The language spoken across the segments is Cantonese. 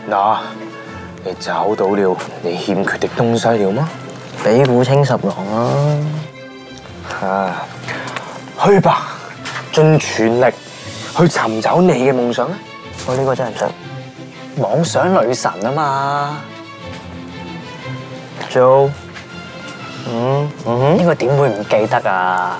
嗱，你找到了你欠缺的東西了嗎？ 比古清十郎啊，去吧，盡全力去尋找你嘅夢想啊！ 我呢個真係唔識。妄想女神啊嘛 ，Jo， 呢個點會唔記得啊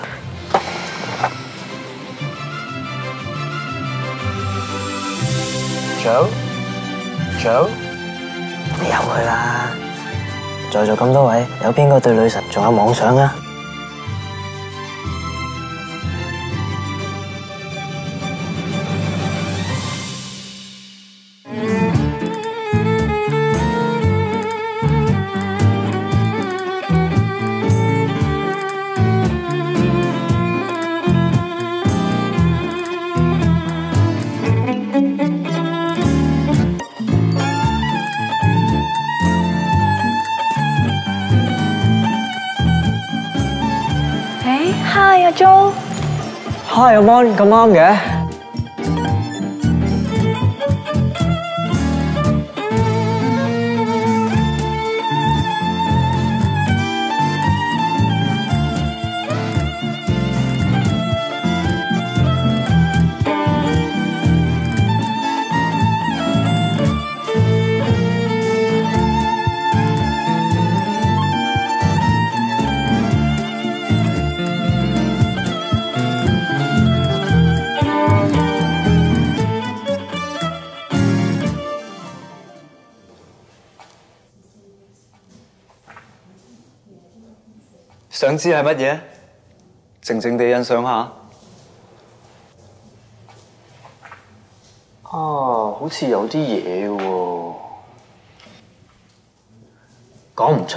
？Jo， 你由佢啦。在座咁多位，有邊個對女神仲有妄想啊？ Hi 阿 Jo， Hi 阿 Mon， 咁啱嘅。 想知係乜嘢？靜靜地欣賞下。 好似有啲嘢喎， 講唔出。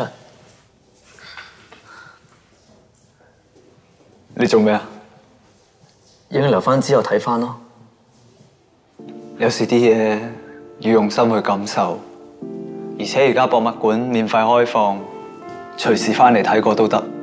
你做咩啊？ 影留翻之後睇翻咯。 有時啲嘢要用心去感受，而且而家博物館免費開放，隨時翻嚟睇過都得。